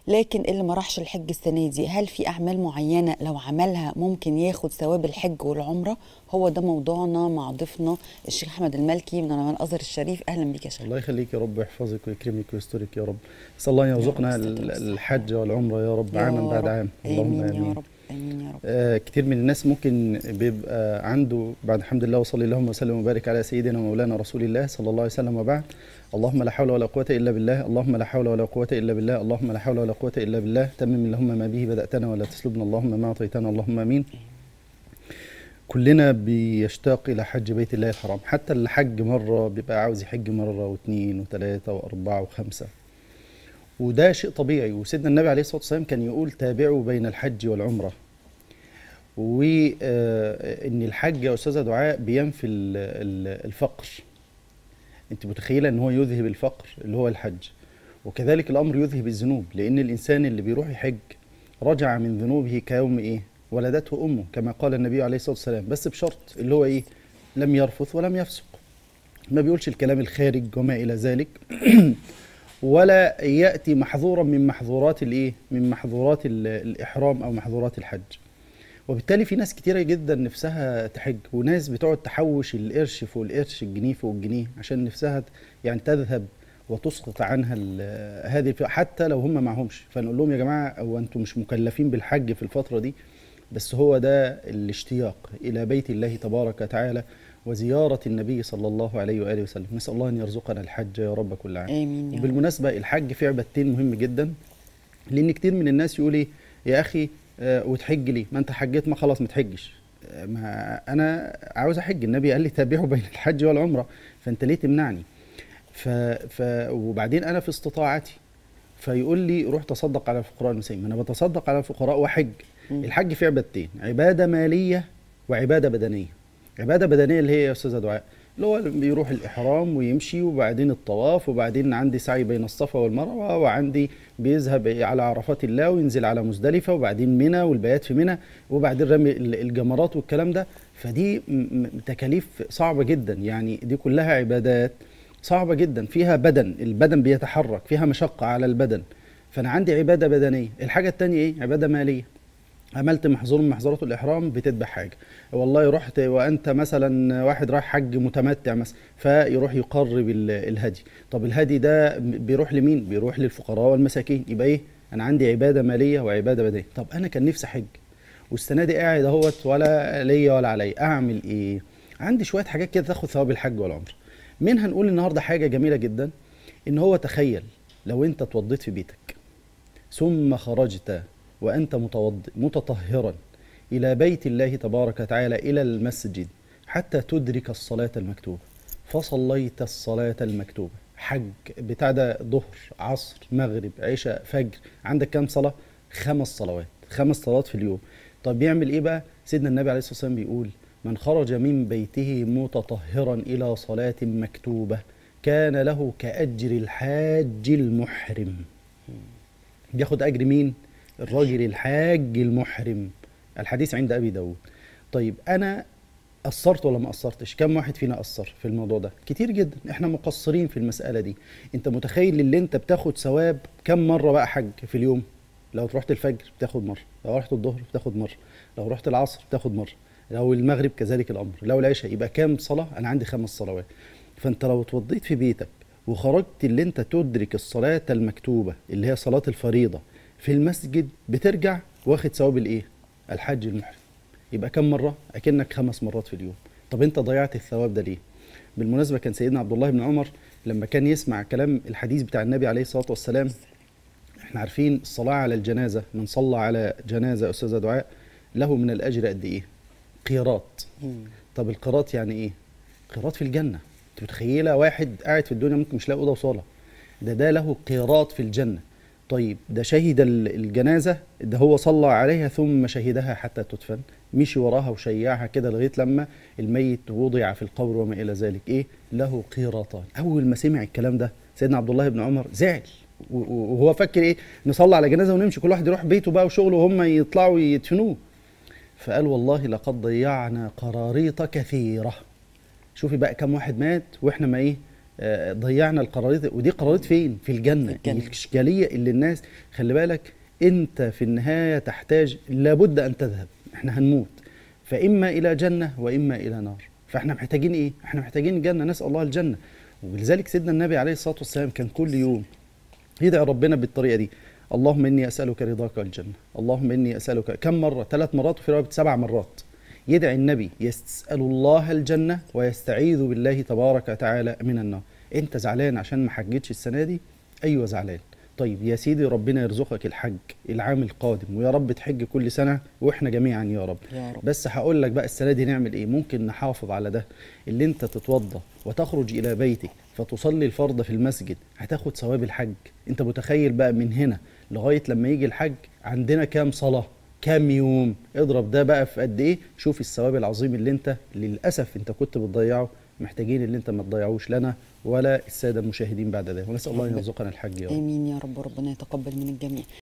لكن اللي ما راحش الحج السنه دي، هل في اعمال معينه لو عملها ممكن ياخد ثواب الحج والعمره؟ هو ده موضوعنا مع ضيفنا الشيخ احمد المالكي من علماء الازهر الشريف. اهلا بيك يا شيخ. الله يخليك يا رب، ويحفظك ويكرمك ويسترك يا رب. نسأل الله أن يا رب يرزقنا الستر والصحه. الحج والعمرة يا رب، عاما يا بعد رب عام، اللهم امين يا آمين. رب. امين يا رب. كتير من الناس ممكن بيبقى عنده بعد الحمد لله وصلي اللهم وسلم وبارك على سيدنا ومولانا رسول الله صلى الله عليه وسلم، وبعد. اللهم لا حول ولا قوة إلا بالله، اللهم لا حول ولا قوة إلا بالله، اللهم لا حول ولا قوة إلا بالله. تمم اللهم ما به بدأتنا ولا تسلبنا اللهم ما أعطيتنا، اللهم آمين. كلنا بيشتاق إلى حج بيت الله الحرام، حتى اللي حج مرة بيبقى عاوز يحج مرة واثنين وثلاثة وأربعة وخمسة، وده شيء طبيعي. وسيدنا النبي عليه الصلاة والسلام كان يقول تابعوا بين الحج والعمرة. وإن الحج يا أستاذة دعاء بينفي الفقر. أنت متخيلة إن هو يذهب الفقر اللي هو الحج، وكذلك الأمر يذهب الذنوب، لأن الإنسان اللي بيروح يحج رجع من ذنوبه كيوم إيه ولدته أمه، كما قال النبي عليه الصلاة والسلام، بس بشرط اللي هو إيه؟ لم يرفث ولم يفسق، ما بيقولش الكلام الخارج وما إلى ذلك ولا يأتي محظورا من محظورات الإيه؟ من محظورات الإحرام أو محظورات الحج. وبالتالي في ناس كتيرة جدا نفسها تحج، وناس بتقعد تحوش القرش فوق القرش، الجنيه فوق الجنيه، عشان نفسها يعني تذهب وتسقط عنها هذه حتى لو هم معهمش. فنقول لهم يا جماعة هو أنتم مش مكلفين بالحج في الفترة دي، بس هو ده الاشتياق إلى بيت الله تبارك وتعالى وزيارة النبي صلى الله عليه وآله وسلم. نسأل الله أن يرزقنا الحج يا رب كل عام. امين يا رب. وبالمناسبة الحج فيه عبادتين مهم جدا، لأن كتير من الناس يقول إيه يا أخي وتحج ليه؟ ما أنت حجيت، ما خلاص ما تحجش. ما أنا عاوز أحج، النبي قال لي تابعوا بين الحج والعمرة، فأنت ليه تمنعني؟ وبعدين أنا في استطاعتي، فيقول لي روح تصدق على الفقراء والمساكين. أنا بتصدق على الفقراء وحج. الحج فيه عبادتين، عبادة مالية وعبادة بدنية. عبادة بدنية اللي هي يا أستاذة دعاء اللي هو بيروح الإحرام ويمشي، وبعدين الطواف، وبعدين عندي سعي بين الصفا والمروة، وعندي بيذهب على عرفات الله وينزل على مزدلفة، وبعدين منى والبيات في منى، وبعدين رمي الجمرات والكلام ده. فدي تكاليف صعبة جدا، يعني دي كلها عبادات صعبة جدا، فيها بدن، البدن بيتحرك، فيها مشقة على البدن. فأنا عندي عبادة بدنية. الحاجة التانية إيه؟ عبادة مالية. عملت محظور من محظورات الإحرام، بتذبح حاجة. والله رحت وأنت مثلا واحد رايح حج متمتع مثلا، فيروح يقرب الهدي. طب الهدي ده بيروح لمين؟ بيروح للفقراء والمساكين. يبقى إيه؟ أنا عندي عبادة مالية وعبادة بدنية. طب أنا كان نفسي حج والسنة دي قاعد أهوت ولا ليا ولا عليا، أعمل إيه؟ عندي شوية حاجات كده تاخد ثواب الحج والعمرة. منها نقول النهاردة حاجة جميلة جدا، إن هو تخيل لو أنت اتوضيت في بيتك ثم خرجت وأنت متطهرا إلى بيت الله تبارك وتعالى، إلى المسجد، حتى تدرك الصلاة المكتوبة، فصليت الصلاة المكتوبة، حج بتاع ده، ظهر عصر مغرب عشاء فجر، عندك كام صلاة؟ 5 صلوات، 5 صلوات في اليوم. طب يعمل إيه بقى؟ سيدنا النبي عليه الصلاة والسلام بيقول من خرج من بيته متطهرا إلى صلاة مكتوبة كان له كأجر الحاج المحرم. بياخد أجر مين؟ الراجل الحاج المحرم. الحديث عند أبي داود. طيب أنا قصرت ولا ما قصرتش؟ كم واحد فينا قصر في الموضوع ده؟ كتير جدا، احنا مقصرين في المسألة دي. انت متخيل اللي انت بتاخد ثواب كم مرة بقى حج في اليوم؟ لو رحت الفجر بتاخد مرة، لو رحت الظهر بتاخد مرة، لو رحت العصر بتاخد مرة، لو المغرب كذلك الأمر، لو العشاء. يبقى كام صلاة؟ أنا عندي 5 صلوات. فانت لو اتوضيت في بيتك وخرجت اللي انت تدرك الصلاة المكتوبة اللي هي صلاة الفريضة في المسجد، بترجع واخد ثواب الايه؟ الحج المحرم. يبقى كم مرة؟ أكنك 5 مرات في اليوم. طب انت ضيعت الثواب ده ليه؟ بالمناسبة كان سيدنا عبد الله بن عمر لما كان يسمع كلام الحديث بتاع النبي عليه الصلاة والسلام، احنا عارفين الصلاة على الجنازة، من صلى على جنازة أستاذة دعاء له من الأجر قد إيه؟ قيراط. طب القيراط يعني إيه؟ قيراط في الجنة. انت متخيلة واحد قاعد في الدنيا ممكن مش لاقي أوضة وصالة، ده له قيراط في الجنة. طيب ده شهد الجنازة، ده هو صلى عليها ثم شهدها حتى تدفن، مشي وراها وشيعها كده لغاية لما الميت وضع في القبر وما إلى ذلك، إيه؟ له قيراطان. أول ما سمع الكلام ده سيدنا عبد الله بن عمر زعل، وهو فكر إيه؟ نصلي على جنازة ونمشي، كل واحد يروح بيته بقى وشغله وهم يطلعوا يدفنوه. فقال والله لقد ضيعنا قراريط كثيرة. شوفي بقى كم واحد مات واحنا ما ايه، ضيعنا القرارات، ودي قرارات فين؟ في الجنة. في الجنة. الإشكالية اللي الناس، خلي بالك أنت في النهاية تحتاج، لابد أن تذهب، احنا هنموت، فإما إلى جنة وإما إلى نار. فاحنا محتاجين إيه؟ احنا محتاجين الجنة، نسأل الله الجنة. ولذلك سيدنا النبي عليه الصلاة والسلام كان كل يوم يدعي ربنا بالطريقة دي: اللهم إني أسألك رضاك والجنة، اللهم إني أسألك. كم مرة؟ 3 مرات، وفي رواية 7 مرات. يدعي النبي يسأل الله الجنة ويستعيذ بالله تبارك وتعالى من النار. أنت زعلان عشان ما حجتش السنة دي؟ أيوة زعلان. طيب يا سيدي ربنا يرزقك الحج العام القادم، ويا رب تحج كل سنة وإحنا جميعا يا رب. يا رب. بس هقول لك بقى السنة دي نعمل إيه؟ ممكن نحافظ على ده، اللي أنت تتوضى وتخرج إلى بيتك فتصلي الفرض في المسجد، هتاخد ثواب الحج. أنت متخيل بقى من هنا لغاية لما يجي الحج عندنا كام صلاة؟ كام يوم؟ اضرب ده بقى في قد ايه، شوف الثواب العظيم اللي انت للاسف انت كنت بتضيعه. محتاجين اللي انت ما تضيعوش لنا ولا الساده المشاهدين بعد ده، ونسال الله ان يرزقنا الحج يا رب. امين يا رب، وربنا يتقبل من الجميع.